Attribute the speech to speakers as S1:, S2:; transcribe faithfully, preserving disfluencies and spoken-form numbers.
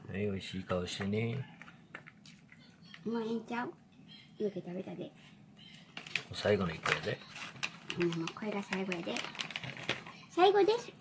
S1: はい、美味しい顔してね。
S2: もうええんちゃう？言うて食べたで。
S1: 最後の一個やで。
S2: うん、もうこれが最後やで。最後です。